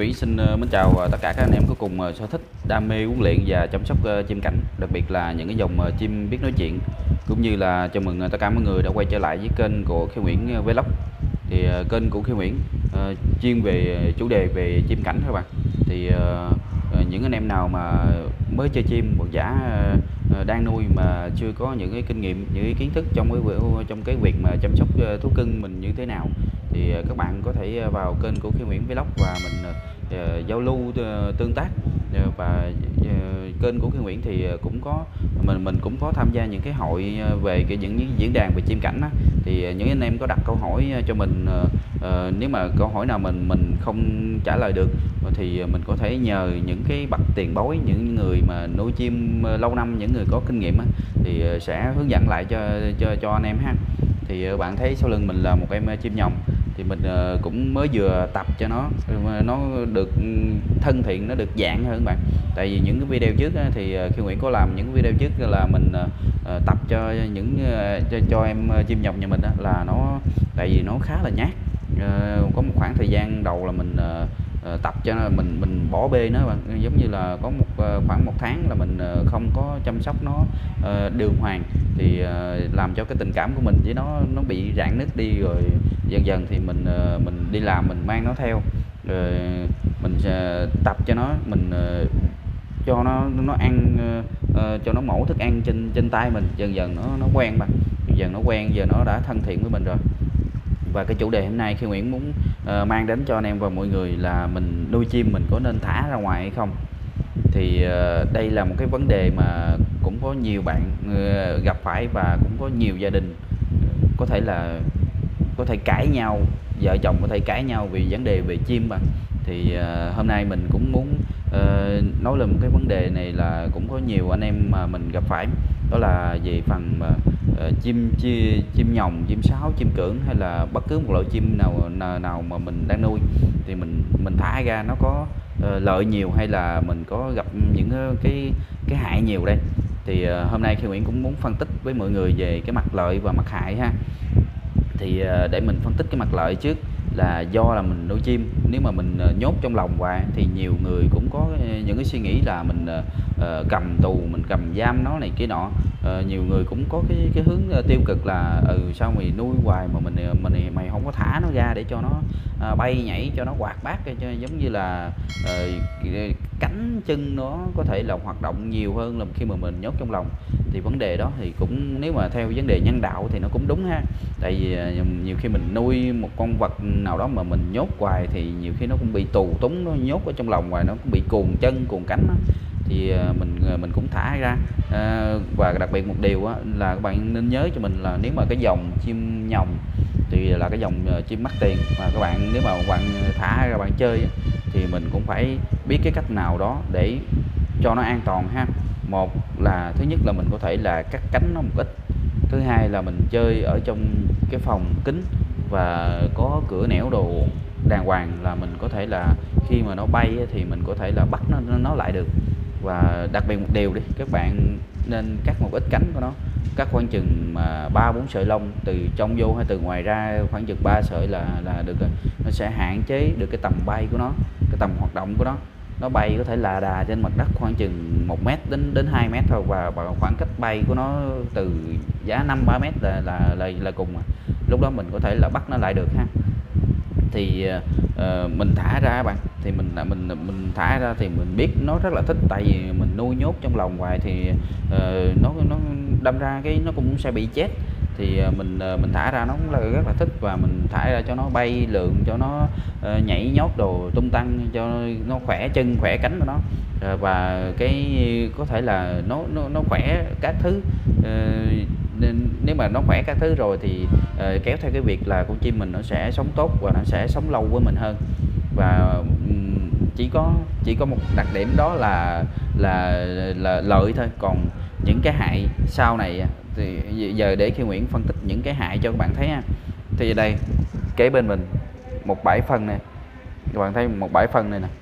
Nguyễn xin mến chào tất cả các anh em có cùng sở thích, đam mê huấn luyện và chăm sóc chim cảnh, đặc biệt là những cái dòng chim biết nói chuyện, cũng như là chào mừng tất cả mọi người đã quay trở lại với kênh của Khiêu Nguyễn Vlog. Thì kênh của Khiêu Nguyễn chuyên về chủ đề về chim cảnh các bạn. Thì những anh em nào mà mới chơi chim hoặc giả đang nuôi mà chưa có những cái kinh nghiệm, những cái kiến thức trong cái việc mà chăm sóc thú cưng mình như thế nào, thì các bạn có thể vào kênh của Khiêu Nguyễn Vlog và mình giao lưu tương tác. Và kênh của Khiêu Nguyễn thì cũng có mình cũng có tham gia những cái hội về những diễn đàn về chim cảnh á. Thì những anh em có đặt câu hỏi cho mình, nếu mà câu hỏi nào mình không trả lời được thì mình có thể nhờ những cái bậc tiền bối, những người mà nuôi chim lâu năm, những người có kinh nghiệm á, thì sẽ hướng dẫn lại cho anh em ha. Thì bạn thấy sau lưng mình là một em chim nhồng, thì mình cũng mới vừa tập cho nó được thân thiện, nó được dạng hơn các bạn. Tại vì những cái video trước á, thì Khiêu Nguyễn có làm những video trước là mình tập cho những cho em chim nhồng nhà mình á, là nó tại vì nó khá là nhát. Có một khoảng thời gian đầu là mình tập cho mình bỏ bê nó bạn, giống như là có khoảng 1 tháng là mình không có chăm sóc nó đường hoàng, thì làm cho cái tình cảm của mình với nó bị rạn nứt đi. Rồi dần dần thì mình đi làm mình mang nó theo, rồi mình tập cho nó, mình cho nó ăn, cho nó mổ thức ăn trên tay mình. Dần dần nó quen bạn, dần nó quen, giờ nó đã thân thiện với mình rồi. Và cái chủ đề hôm nay Khiêu Nguyễn muốn mang đến cho anh em và mọi người là mình nuôi chim mình có nên thả ra ngoài hay không. Thì đây là một cái vấn đề mà cũng có nhiều bạn gặp phải, và cũng có nhiều gia đình có thể cãi nhau, vợ chồng có thể cãi nhau vì vấn đề về chim mà. Thì hôm nay mình cũng muốn nói lên một cái vấn đề này là cũng có nhiều anh em mà mình gặp phải, đó là về phần mà chim nhồng, chim sáo, chim cưỡng, hay là bất cứ một loại chim nào mà mình đang nuôi, thì mình thả ra nó có lợi nhiều hay là mình có gặp những cái hại nhiều đây. Thì hôm nay Khiêu Nguyễn cũng muốn phân tích với mọi người về cái mặt lợi và mặt hại ha. Thì để mình phân tích cái mặt lợi trước, là do là mình nuôi chim, nếu mà mình nhốt trong lòng hoài thì nhiều người cũng có những cái suy nghĩ là mình cầm tù, mình cầm giam nó này kia nọ. Nhiều người cũng có cái hướng tiêu cực là sao mày nuôi hoài mà mày không có thả nó ra để cho nó bay nhảy, cho nó hoạt bát, cho giống như là cánh chân nó có thể là hoạt động nhiều hơn là khi mà mình nhốt trong lòng. Thì vấn đề đó thì cũng, nếu mà theo vấn đề nhân đạo thì nó cũng đúng ha. Tại vì nhiều khi mình nuôi một con vật nào đó mà mình nhốt hoài thì nhiều khi nó cũng bị tù túng, nó nhốt ở trong lòng hoài, nó cũng bị cuồng chân cuồng cánh đó. Thì mình cũng thả ra. Và đặc biệt một điều á, là các bạn nên nhớ cho mình là nếu mà cái dòng chim nhồng thì là cái dòng chim mắc tiền, mà các bạn nếu mà bạn thả ra bạn chơi thì mình cũng phải biết cái cách nào đó để cho nó an toàn ha. Một là thứ nhất là mình có thể là cắt cánh nó một ít, thứ hai là mình chơi ở trong cái phòng kính và có cửa nẻo đồ đàng hoàng, là mình có thể là khi mà nó bay thì mình có thể là bắt nó lại được. Và đặc biệt một điều đi, các bạn nên cắt một ít cánh của nó, cắt khoảng chừng mà 3-4 sợi lông từ trong vô hay từ ngoài ra, khoảng chừng 3 sợi là được rồi. Nó sẽ hạn chế được cái tầm bay của nó, cái tầm hoạt động của nó. Nó bay có thể là đà trên mặt đất khoảng chừng 1 mét đến 2 mét thôi, và khoảng cách bay của nó từ giá 5-3 mét là cùng mà. Lúc đó mình có thể là bắt nó lại được ha. Thì mình thả ra bạn, thì mình thả ra thì mình biết nó rất là thích, tại vì mình nuôi nhốt trong lòng hoài thì nó đâm ra cái nó cũng sẽ bị chết. Thì mình thả ra nó cũng là rất là thích, và mình thả ra cho nó bay lượn, cho nó nhảy nhót đồ tung tăng, cho nó khỏe chân khỏe cánh của nó. Và cái có thể là nó khỏe các thứ. Nên nếu mà nó khỏe các thứ rồi thì kéo theo cái việc là con chim mình nó sẽ sống tốt và nó sẽ sống lâu với mình hơn. Và chỉ có một đặc điểm đó là lợi thôi. Còn những cái hại sau này thì giờ để Khiêu Nguyễn phân tích những cái hại cho các bạn thấy ha. Thì đây kế bên mình một bãi phân này, các bạn thấy một bãi phân này nè.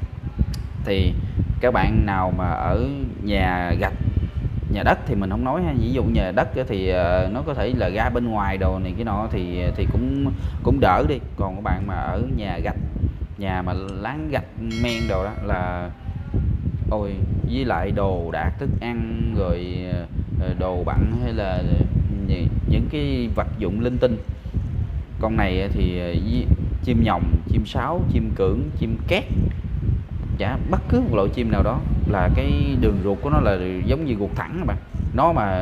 Thì các bạn nào mà ở nhà gạch, nhà đất thì mình không nói ha, ví dụ nhà đất thì nó có thể là ra bên ngoài đồ này cái nọ thì cũng đỡ đi. Còn các bạn mà ở nhà gạch, nhà mà láng gạch men đồ đó là ôi, với lại đồ đạc thức ăn rồi đồ bặn hay là những cái vật dụng linh tinh. Con này thì chim nhồng, chim sáo, chim cưỡng, chim két, chả bất cứ một loại chim nào đó là cái đường ruột của nó là giống như ruột thẳng các bạn. Nó mà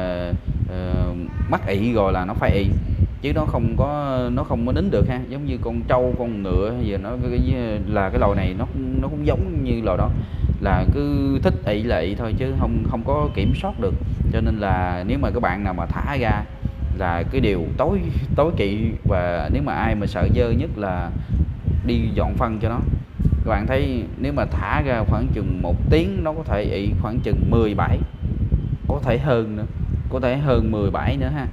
mắc ị rồi là nó phải ị, chứ nó không có nín được ha. Giống như con trâu, con ngựa hay gì nó là cái loài này nó cũng giống như loài đó, là cứ thích ị là ị thôi, chứ không không có kiểm soát được. Cho nên là nếu mà các bạn nào mà thả ra là cái điều tối tối kỵ, và nếu mà ai mà sợ dơ nhất là đi dọn phân cho nó. Các bạn thấy nếu mà thả ra khoảng chừng 1 tiếng nó có thể ị khoảng chừng 10 bãi, có thể hơn nữa, có thể hơn 10 bãi nữa ha.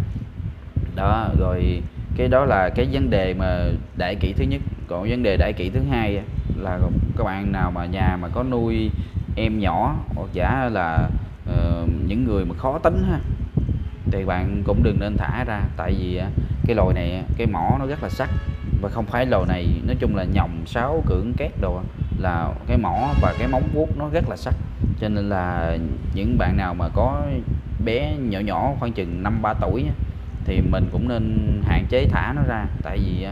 Đó, rồi cái đó là cái vấn đề mà đại kỵ thứ nhất. Còn vấn đề đại kỵ thứ hai là các bạn nào mà nhà mà có nuôi em nhỏ hoặc giả là những người mà khó tính ha, thì bạn cũng đừng nên thả ra. Tại vì cái loài này cái mỏ nó rất là sắc, và không phải loài này, nói chung là nhồng, sáo, cưỡng, két đồ là cái mỏ và cái móng vuốt nó rất là sắc. Cho nên là những bạn nào mà có bé nhỏ nhỏ khoảng chừng 5-3 tuổi thì mình cũng nên hạn chế thả nó ra. Tại vì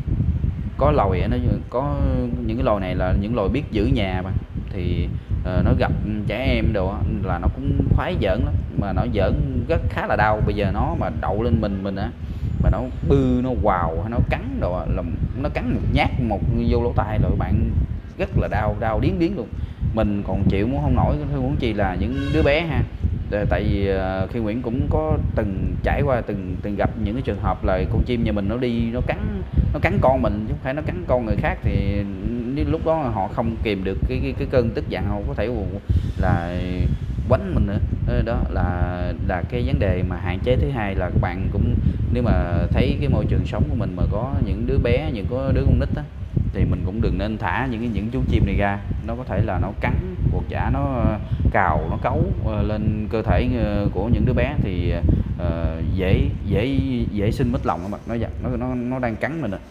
có loài nó có những cái loài này là những loài biết giữ nhà mà, thì nó gặp trẻ em đồ là nó cũng khoái giỡn lắm, mà nó giỡn rất khá là đau. Bây giờ nó mà đậu lên mình á, mà nó bư, nó quào hay nó cắn đồ là nó cắn một nhát một vô lỗ tai rồi bạn, rất là đau, đau điếng điếng luôn. Mình còn chịu muốn không nổi, huống chi là những đứa bé ha. Tại vì khi Nguyễn cũng có từng trải qua từng gặp những cái trường hợp là con chim nhà mình nó đi nó cắn con mình, chứ không phải nó cắn con người khác. Thì lúc đó họ không kìm được cái cơn tức giận, họ có thể là quánh mình nữa. Đó là cái vấn đề mà hạn chế thứ hai. Là các bạn cũng, nếu mà thấy cái môi trường sống của mình mà có những đứa bé, những có đứa con nít á, thì mình cũng đừng nên thả những chú chim này ra. Nó có thể là nó cắn hoặc giả nó cào, nó cấu lên cơ thể của những đứa bé, thì dễ sinh mất lòng các bạn. Nó đang cắn mình.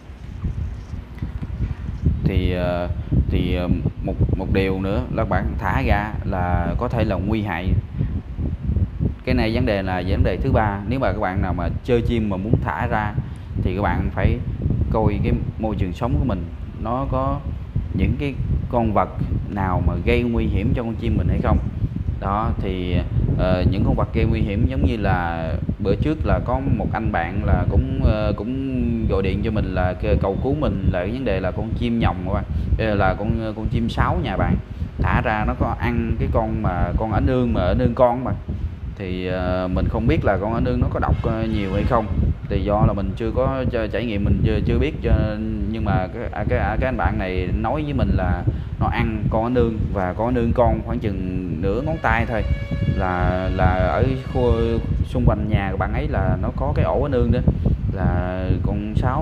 Thì một điều nữa là bạn thả ra là có thể là nguy hại. Cái này vấn đề thứ ba. Nếu mà các bạn nào mà chơi chim mà muốn thả ra thì các bạn phải coi cái môi trường sống của mình nó có những cái con vật nào mà gây nguy hiểm cho con chim mình hay không. Đó thì những con vật gây nguy hiểm, giống như là bữa trước là có một anh bạn là cũng gọi điện cho mình là cầu cứu mình là cái vấn đề là con chim nhồng các bạn. Là con chim sáo nhà bạn thả ra, nó có ăn cái con ảnh ương mà ảnh ương con mà. Thì mình không biết là con ảnh ương nó có độc nhiều hay không, thì do là mình chưa có trải nghiệm, mình chưa biết. Nhưng mà cái anh bạn này nói với mình là nó ăn con ảnh ương, và con ảnh ương con khoảng chừng nửa ngón tay thôi, là ở khu xung quanh nhà của bạn ấy là nó có cái ổ ảnh ương đó. Là con sáo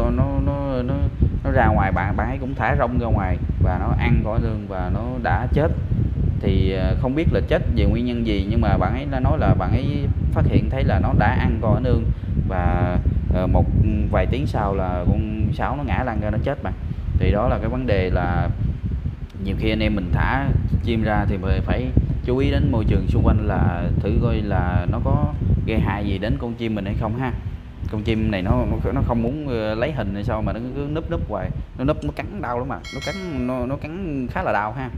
nó ra ngoài, bạn ấy cũng thả rông ra ngoài và nó ăn con ảnh ương và nó đã chết. Thì không biết là chết vì nguyên nhân gì, nhưng mà bạn ấy đã nói là bạn ấy phát hiện thấy là nó đã ăn con ảnh ương, và một vài tiếng sau là con sáo nó ngã lăn ra, nó chết mà. Thì đó là cái vấn đề là nhiều khi anh em mình thả chim ra thì phải chú ý đến môi trường xung quanh, là thử coi là nó có gây hại gì đến con chim mình hay không ha. Con chim này nó không muốn lấy hình hay sao mà nó cứ núp hoài, nó cắn đau lắm mà, nó cắn khá là đau ha.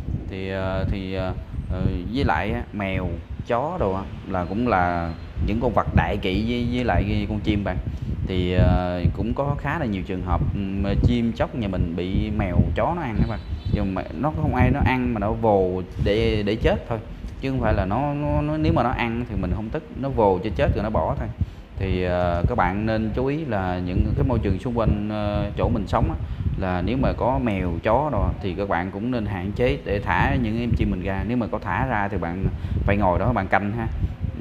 Thì với lại mèo, chó đồ là cũng là những con vật đại kỵ với lại con chim bạn. Thì cũng có khá là nhiều trường hợp chim chóc nhà mình bị mèo chó nó ăn các bạn. Nhưng mà nó không ai nó ăn mà nó vồ để chết thôi, chứ không phải là nó nếu mà nó ăn thì mình không tức, nó vồ cho chết rồi nó bỏ thôi. Thì các bạn nên chú ý là những cái môi trường xung quanh chỗ mình sống á, là nếu mà có mèo chó rồi thì các bạn cũng nên hạn chế để thả những em chim mình ra. Nếu mà có thả ra thì bạn phải ngồi đó bạn canh ha.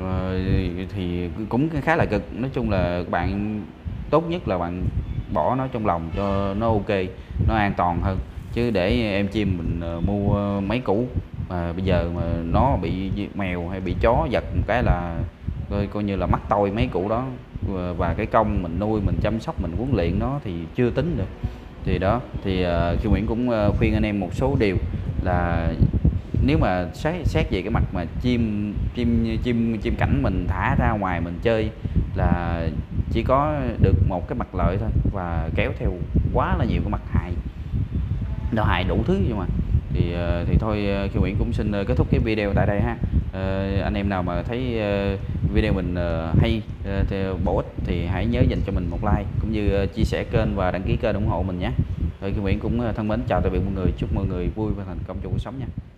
Thì cũng khá là cực. Nói chung là các bạn tốt nhất là bạn bỏ nó trong lòng cho nó ok, nó an toàn hơn. Chứ để em chim mình mua mấy củ mà bây giờ mà nó bị mèo hay bị chó giật một cái là coi như là mắc tôi mấy củ đó. Và cái công mình nuôi, mình chăm sóc, mình huấn luyện nó thì chưa tính được. Thì đó thì Khi Nguyễn cũng khuyên anh em một số điều là nếu mà xét về cái mặt mà chim cảnh mình thả ra ngoài mình chơi là chỉ có được một cái mặt lợi thôi, và kéo theo quá là nhiều cái mặt hại, nó hại đủ thứ nhưng mà thì thôi, Khi Nguyễn cũng xin kết thúc cái video tại đây ha. Anh em nào mà thấy video mình hay, thì bổ ích thì hãy nhớ dành cho mình một like, cũng như chia sẻ kênh và đăng ký kênh ủng hộ mình nhé. Rồi Khi Nguyễn cũng thân mến chào tạm biệt mọi người, chúc mọi người vui và thành công trong cuộc sống nha.